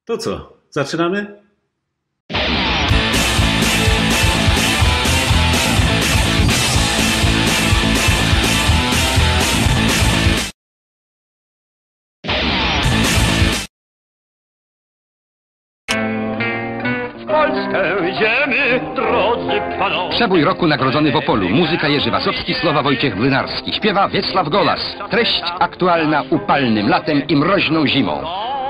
To co, zaczynamy? Przebój roku nagrodzony w Opolu. Muzyka Jerzy Wasowski, słowa Wojciech Młynarski. Śpiewa Wiesław Golas. Treść aktualna upalnym latem i mroźną zimą.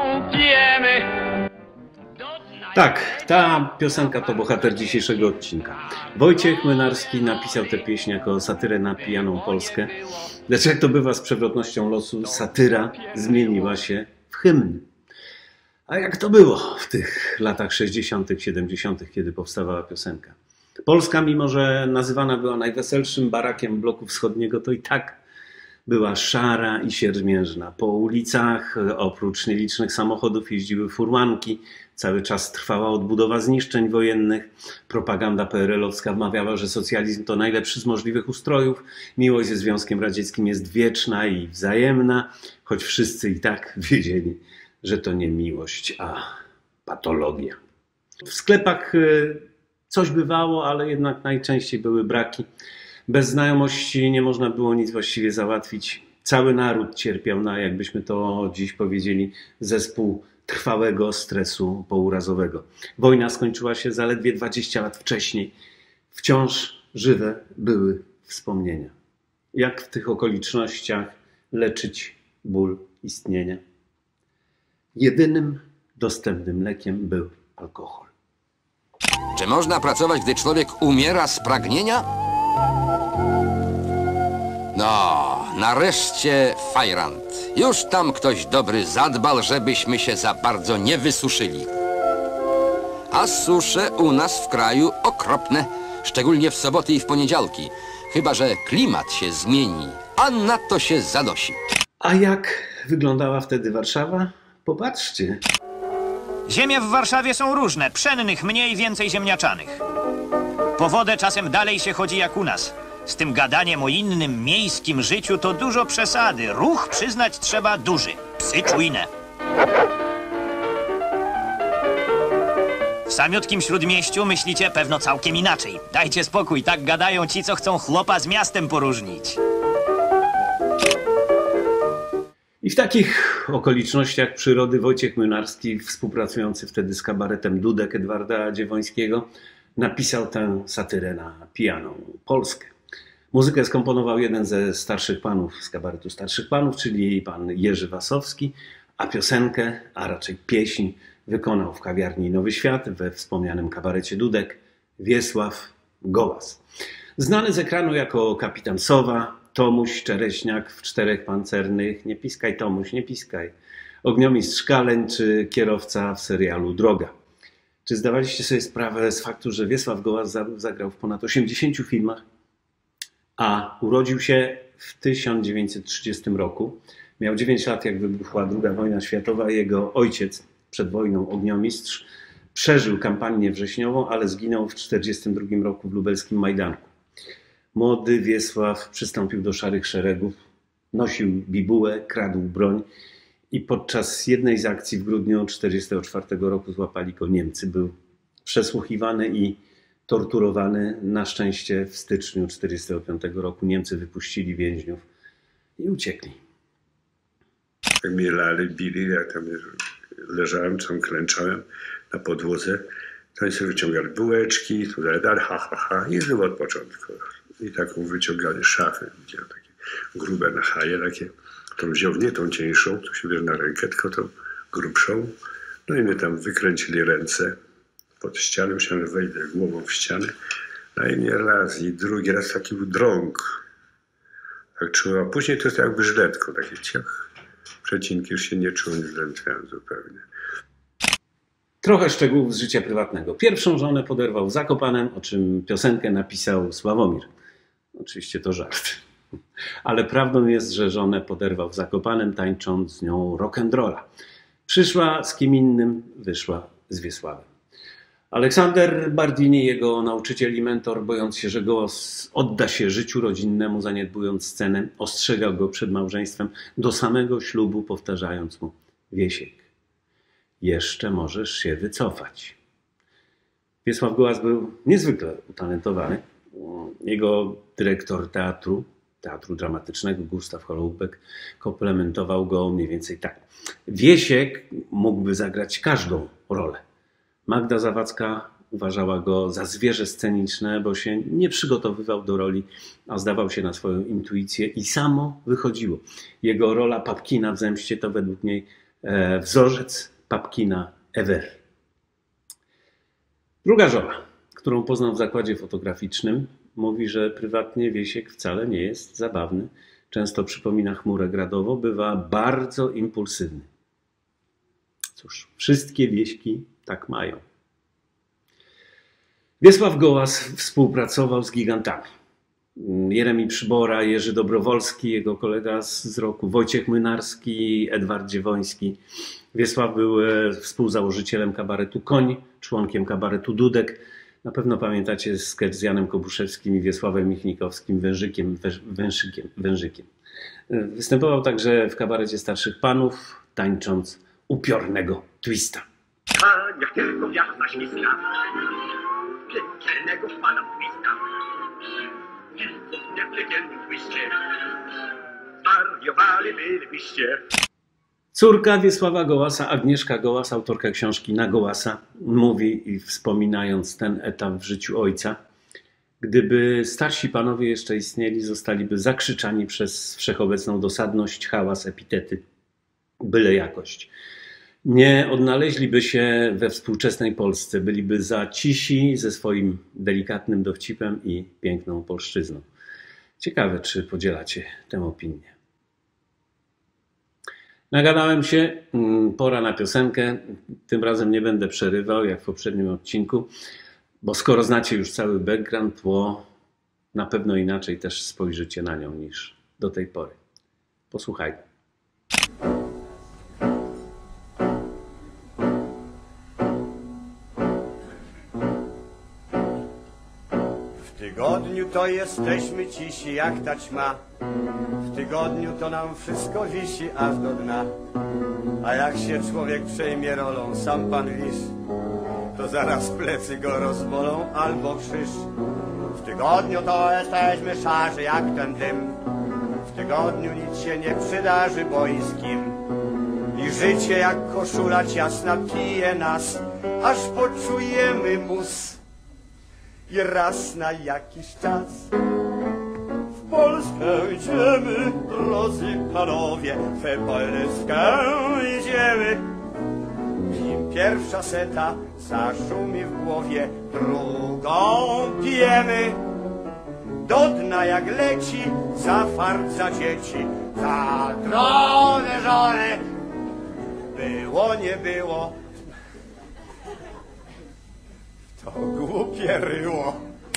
Tak, ta piosenka to bohater dzisiejszego odcinka. Wojciech Młynarski napisał tę pieśń jako satyrę na pijaną Polskę. Lecz jak to bywa z przewrotnością losu, satyra zmieniła się w hymn. A jak to było w tych latach 60., 70., kiedy powstawała piosenka? Polska, mimo że nazywana była najweselszym barakiem bloku wschodniego, to i tak była szara i siermiężna. Po ulicach oprócz nielicznych samochodów jeździły furmanki. Cały czas trwała odbudowa zniszczeń wojennych. Propaganda PRL-owska wmawiała, że socjalizm to najlepszy z możliwych ustrojów. Miłość ze Związkiem Radzieckim jest wieczna i wzajemna, choć wszyscy i tak wiedzieli, że to nie miłość, a patologia. W sklepach coś bywało, ale jednak najczęściej były braki. Bez znajomości nie można było nic właściwie załatwić. Cały naród cierpiał na, jakbyśmy to dziś powiedzieli, zespół trwałego stresu pourazowego. Wojna skończyła się zaledwie 20 lat wcześniej. Wciąż żywe były wspomnienia. Jak w tych okolicznościach leczyć ból istnienia? Jedynym dostępnym lekiem był alkohol. Czy można pracować, gdy człowiek umiera z pragnienia? No, nareszcie fajrant. Już tam ktoś dobry zadbał, żebyśmy się za bardzo nie wysuszyli. A susze u nas w kraju okropne, szczególnie w soboty i w poniedziałki. Chyba że klimat się zmieni, a na to się zanosi. A jak wyglądała wtedy Warszawa? Popatrzcie. Ziemie w Warszawie są różne, pszennych mniej, więcej ziemniaczanych. Po wodę czasem dalej się chodzi jak u nas. Z tym gadaniem o innym miejskim życiu to dużo przesady. Ruch, przyznać trzeba, duży. Psy czujne. W samiutkim Śródmieściu myślicie pewno całkiem inaczej. Dajcie spokój, tak gadają ci, co chcą chłopa z miastem poróżnić. I w takich okolicznościach przyrody Wojciech Młynarski, współpracujący wtedy z kabaretem Dudek Edwarda Dziewońskiego, napisał tę satyrę na pijaną Polskę. Muzykę skomponował jeden ze starszych panów z kabaretu Starszych Panów, czyli pan Jerzy Wasowski, a piosenkę, a raczej pieśń, wykonał w kawiarni Nowy Świat we wspomnianym kabarecie Dudek Wiesław Golas. Znany z ekranu jako kapitan Sowa, Tomuś Czereśniak w Czterech Pancernych, Nie piskaj Tomuś, nie piskaj, Ogniomistrz Szkaleń czy kierowca w serialu Droga. Czy zdawaliście sobie sprawę z faktu, że Wiesław Golas zagrał w ponad 80 filmach, a urodził się w 1930 roku. Miał 9 lat, jak wybuchła II wojna światowa. Jego ojciec, przed wojną ogniomistrz, przeżył kampanię wrześniową, ale zginął w 1942 roku w lubelskim Majdanku. Młody Wiesław przystąpił do szarych szeregów, nosił bibułę, kradł broń i podczas jednej z akcji w grudniu 1944 roku złapali go Niemcy. Był przesłuchiwany i torturowany. Na szczęście w styczniu 1945 roku Niemcy wypuścili więźniów i uciekli. Jak mnie lali, bili, ja tam leżałem, tam klęczałem na podłodze. To oni sobie wyciągali bułeczki, tutaj dali, ha, ha, ha, i znów od początku. I taką wyciągali szafę, widziałem takie grube na haje, takie. To wziął nie tą cieńszą, to się bierze na rękę, tylko tą grubszą. No i mnie tam wykręcili ręce pod ścianę, myślałem, że wejdę głową w ścianę. No i mnie raz i drugi raz taki był drąg. Tak czułem, a później to jest jakby żyletką, takie ciach. Przecinki już się nie czułem, zdrętwiałem zupełnie. Trochę szczegółów z życia prywatnego. Pierwszą żonę poderwał w Zakopanem, o czym piosenkę napisał Sławomir. Oczywiście to żart. Ale prawdą jest, że żonę poderwał w Zakopanem, tańcząc z nią rock'n'rolla. Przyszła z kim innym, wyszła z Wiesławem. Aleksander Bardini, jego nauczyciel i mentor, bojąc się, że Golas odda się życiu rodzinnemu, zaniedbując scenę, ostrzegał go przed małżeństwem do samego ślubu, powtarzając mu: Wiesiek, Jeszcze możesz się wycofać. Wiesław Gołas był niezwykle utalentowany. Jego dyrektor teatru dramatycznego, Gustaw Holoubek, komplementował go mniej więcej tak. Wiesiek mógłby zagrać każdą rolę. Magda Zawadzka uważała go za zwierzę sceniczne, bo się nie przygotowywał do roli, a zdawał się na swoją intuicję i samo wychodziło. Jego rola Papkina w Zemście to według niej wzorzec Papkina ever. Druga żona, którą poznał w zakładzie fotograficznym, mówi, że prywatnie Wiesiek wcale nie jest zabawny. Często przypomina chmurę gradową, bywa bardzo impulsywny. Cóż, wszystkie wieśki tak mają. Wiesław Gołas współpracował z gigantami. Jeremi Przybora, Jerzy Dobrowolski, jego kolega z roku, Wojciech Młynarski, Edward Dziewoński. Wiesław był współzałożycielem kabaretu Koń, członkiem kabaretu Dudek. Na pewno pamiętacie sketch z Janem Kobuszewskim i Wiesławem Michnikowskim, Wężykiem. Występował także w kabarecie Starszych Panów, tańcząc upiornego twista. A niech tylko wiatr zaświska, piekielnego pana twista. Nie w piekielnym twiście, zwariowali bylibyście. Córka Wiesława Gołasa, Agnieszka Gołas, autorka książki Na Gołasa, mówi, i wspominając ten etap w życiu ojca: gdyby starsi panowie jeszcze istnieli, zostaliby zakrzyczani przez wszechobecną dosadność, hałas, epitety, byle jakość. Nie odnaleźliby się we współczesnej Polsce, byliby za cisi ze swoim delikatnym dowcipem i piękną polszczyzną. Ciekawe, czy podzielacie tę opinię. Nagadałem się, pora na piosenkę. Tym razem nie będę przerywał, jak w poprzednim odcinku, bo skoro znacie już cały background, to na pewno inaczej też spojrzycie na nią niż do tej pory. Posłuchajmy. W tygodniu to jesteśmy cisi jak taćma. W tygodniu to nam wszystko wisi aż do dna. A jak się człowiek przejmie rolą, sam pan wisz, to zaraz plecy go rozbolą albo krzyż. W tygodniu to jesteśmy szarzy jak ten dym. W tygodniu nic się nie przydarzy, bo i z kim. I życie jak koszula ciasna pije nas, aż poczujemy mus. I raz na jakiś czas w Polskę idziemy, drodzy panowie, w Polskę idziemy. Im pierwsza seta zaszumi w głowie, drugą pijemy. Do dna jak leci, za fart, za dzieci, za drogę żony. Było, nie było, to głupie ryło.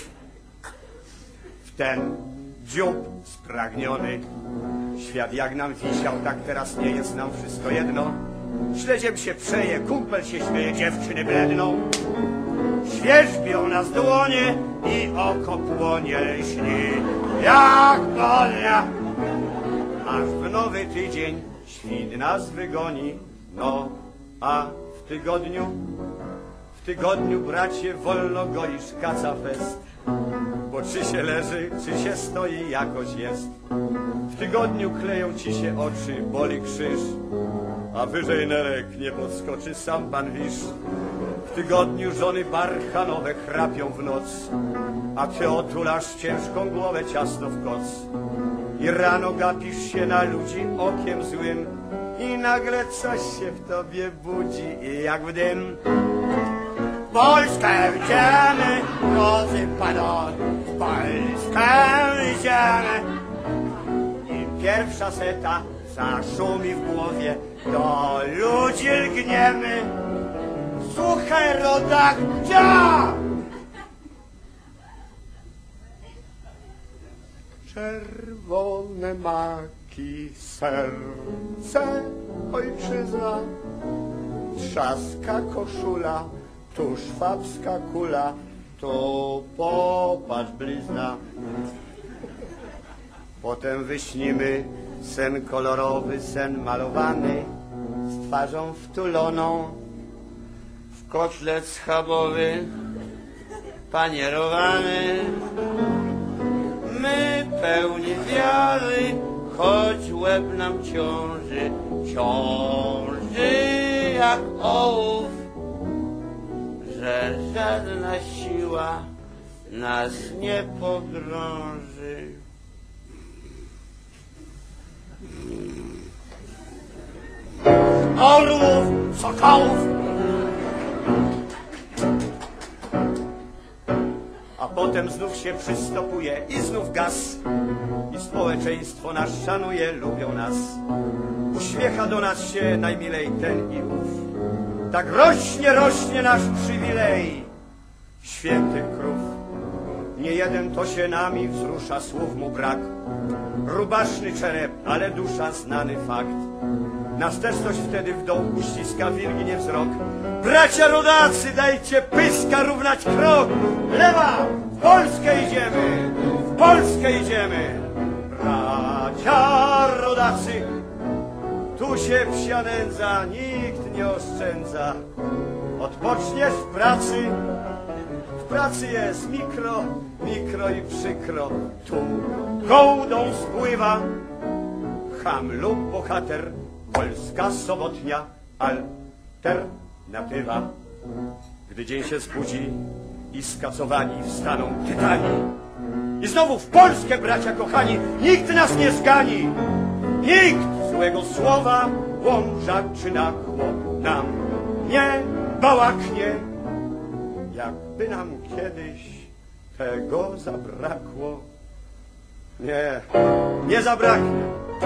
W ten dziób spragniony świat jak nam wisiał, tak teraz nie jest nam wszystko jedno. Śledziem się przeje, kumpel się śmieje, dziewczyny bledną. Świerzbią nas dłonie i oko płonie, śni jak polia. Aż w nowy tydzień świt nas wygoni. No, a w tygodniu, bracie, wolno goisz kaca fest. Bo czy się leży, czy się stoi, jakoś jest. W tygodniu kleją ci się oczy, boli krzyż, a wyżej nerek nie podskoczy, sam pan wisz. W tygodniu żony barchanowe chrapią w noc, a ty otulasz ciężką głowę ciasno w koc. I rano gapisz się na ludzi okiem złym i nagle coś się w tobie budzi i jak w dym. W Polskę idziemy, drodzy panowie, w Polskę idziemy. I pierwsza seta zaszumi w głowie, do ludzi lgniemy. Słuchaj, rodak, dzia! Czerwone maki, serce, ojczyzna. Trzaska koszula, tu szwabska kula, tu popatrz blizna. Potem wyśnimy sen kolorowy, sen malowany, z twarzą wtuloną kotlet schabowy, panierowany. My pełni wiary, choć łeb nam ciąży, ciąży jak ołów, że żadna siła nas nie pogrąży. Orłów, sokołów, a potem znów się przystopuje i znów gaz. I społeczeństwo nas szanuje, lubią nas. Uśmiecha do nas się najmilej ten i ów. Tak rośnie nasz przywilej świętych krów. Nie jeden to się nami wzrusza, słów mu brak. Rubaszny czerep, ale dusza znany fakt. Nas też coś wtedy w dołku ściska, wilgnie wzrok. Bracia rodacy, dajcie pyska równać krok. Lewa, w Polskę idziemy, w Polskę idziemy. Bracia rodacy, tu się psia nędza, nikt nie oszczędza. Odpoczniesz w pracy jest mikro i przykro. Tu gołdą spływa cham lub bohater, polska sobotnia alternatywa. Gdy dzień się zbudzi i skacowani wstaną tytani. I znowu w Polskę, bracia kochani, nikt nas nie zgani. Nikt złego słowa, łomża czy nakło nam nie bałaknie. Jakby nam kiedyś tego zabrakło. Nie zabraknie.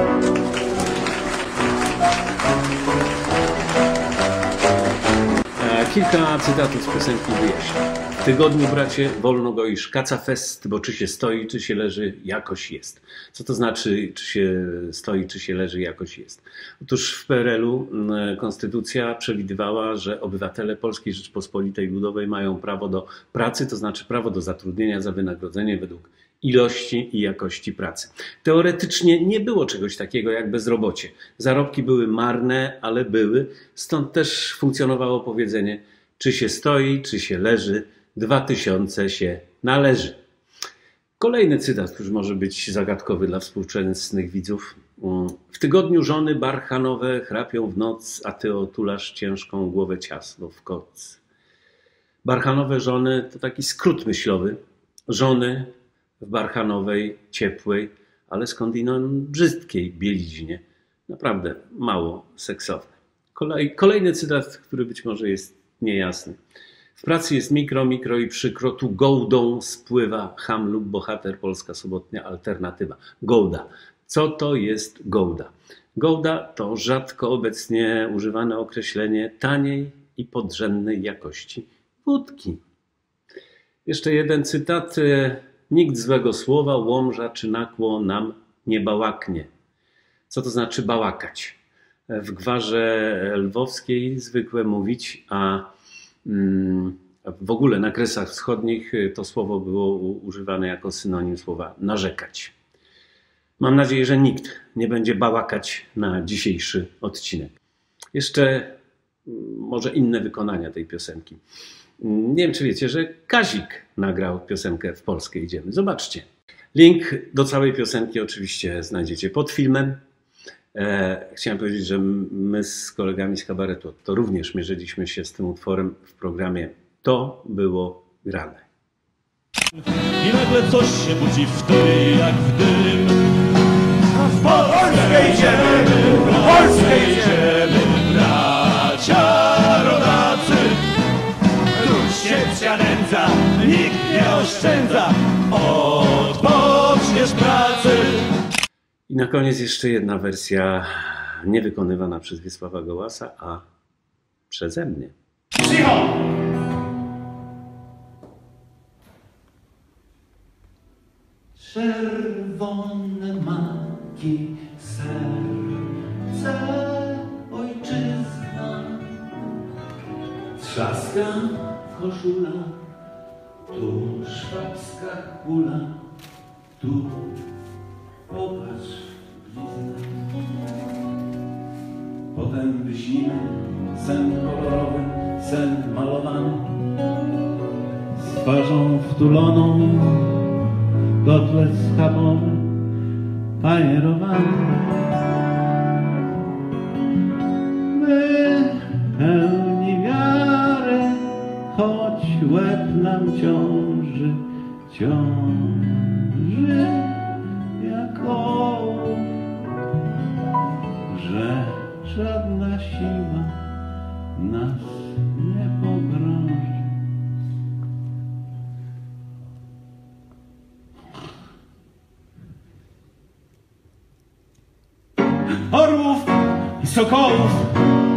Kilka cytatów z piosenki wyjaśnię. W tygodniu, bracie, wolno goisz kaca fest, bo czy się stoi, czy się leży, jakoś jest. Co to znaczy, czy się stoi, czy się leży, jakoś jest? Otóż w PRL-u konstytucja przewidywała, że obywatele Polskiej Rzeczypospolitej Ludowej mają prawo do pracy, to znaczy prawo do zatrudnienia za wynagrodzenie według ilości i jakości pracy. Teoretycznie nie było czegoś takiego jak bezrobocie. Zarobki były marne, ale były. Stąd też funkcjonowało powiedzenie, czy się stoi, czy się leży, 2000 się należy. Kolejny cytat, który może być zagadkowy dla współczesnych widzów. W tygodniu żony barchanowe chrapią w noc, a ty otulasz ciężką głowę ciasno w koc. Barchanowe żony to taki skrót myślowy. Żony w barchanowej, ciepłej, ale skądinąd brzydkiej bieliźnie. Naprawdę mało seksowne. Kolejny cytat, który być może jest niejasny. W pracy jest mikro i przykro, tu gołdą spływa cham lub bohater, polska sobotnia alternatywa. Gołda. Co to jest gołda? Gołda to rzadko obecnie używane określenie taniej i podrzędnej jakości wódki. Jeszcze jeden cytat. Nikt złego słowa, łomża czy nakło nam nie bałaknie. Co to znaczy bałakać? W gwarze lwowskiej zwykle mówić, a w ogóle na Kresach Wschodnich to słowo było używane jako synonim słowa narzekać. Mam nadzieję, że nikt nie będzie bałakać na dzisiejszy odcinek. Jeszcze może inne wykonania tej piosenki. Nie wiem, czy wiecie, że Kazik nagrał piosenkę W Polskę idziemy. Zobaczcie. Link do całej piosenki oczywiście znajdziecie pod filmem. Chciałem powiedzieć, że my z kolegami z kabaretu to również mierzyliśmy się z tym utworem w programie To było grane. I nagle coś się budzi wtedy jak w dym. W Polskę idziemy! W Polskę idziemy! Bracia rodacy, tu się psia nędza, nikt nie oszczędza, odpoczniesz pracy. I na koniec jeszcze jedna wersja niewykonywana przez Wiesława Gołasa, a przeze mnie. Cicho! Czerwone maki, serce, ojczyzna, trzaska koszula, tu szwabska kula, tu popatrz blizna. Potem wyśnimy sen kolorowy, sen malowy. zamalowany, z twarzą wtuloną, kotlet schabowy, fajerowany. Pełni wiary, choć łeb nam ciąży jak ołów, że żadna siła nas nie pogrąży. Orłów i sokołów,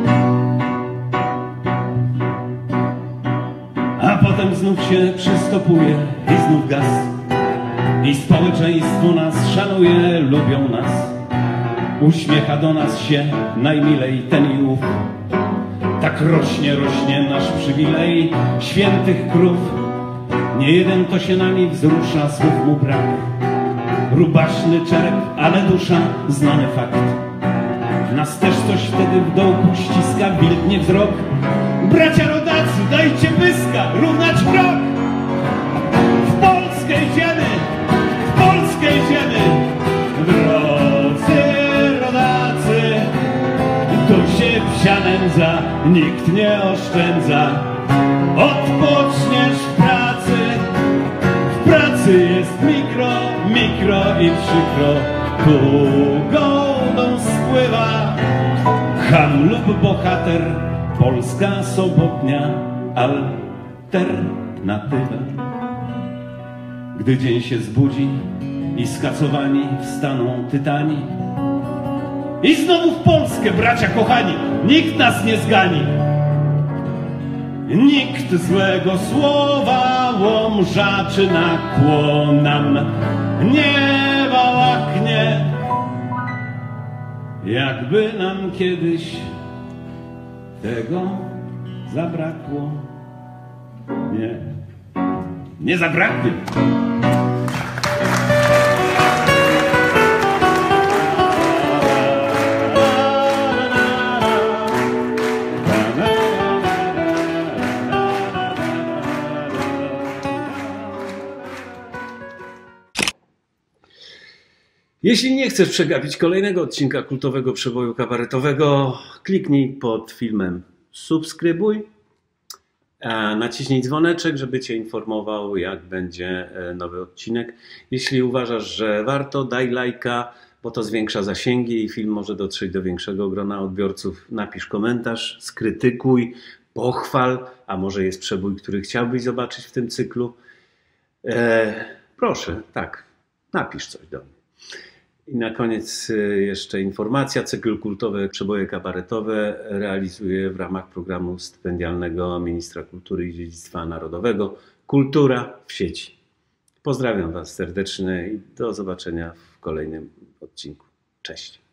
a potem znów się przystopuje i znów gaz. I społeczeństwo nas szanuje, lubią nas. Uśmiecha do nas się najmilej ten i ów. Tak rośnie nasz przywilej świętych krów. Nie jeden to się nami wzrusza, słów mu brak. Rubaszny czerep, ale dusza, znany fakt. Nas też coś wtedy w dołku ściska, wilgnie wzrok. Bracia rodacy, dajcie pyska, równać krok! W Polskę idziemy! W Polskę idziemy! Drodzy rodacy, tu się psia nędza, nikt nie oszczędza. Odpoczniesz w pracy, w pracy jest mikro i przykro. Tu goldą spływa cham lub bohater, polska sobotnia alternatywa. Gdy dzień się zbudzi i skacowani wstaną tytani, i znowu w Polskę, bracia kochani, nikt nas nie zgani. Nikt złego słowa łomża czy nakłonam nie bałaknie, jakby nam kiedyś tego zabrakło. Nie zabraknie. Jeśli nie chcesz przegapić kolejnego odcinka kultowego przeboju kabaretowego, kliknij pod filmem subskrybuj, a naciśnij dzwoneczek, żeby Cię informował, jak będzie nowy odcinek. Jeśli uważasz, że warto, daj lajka, bo to zwiększa zasięgi i film może dotrzeć do większego grona odbiorców. Napisz komentarz, skrytykuj, pochwal, a może jest przebój, który chciałbyś zobaczyć w tym cyklu. Proszę, tak, napisz coś do mnie. I na koniec jeszcze informacja. Cykl kultowy Przeboje kabaretowe realizuje w ramach programu stypendialnego Ministra Kultury i Dziedzictwa Narodowego Kultura w sieci. Pozdrawiam Was serdecznie i do zobaczenia w kolejnym odcinku. Cześć.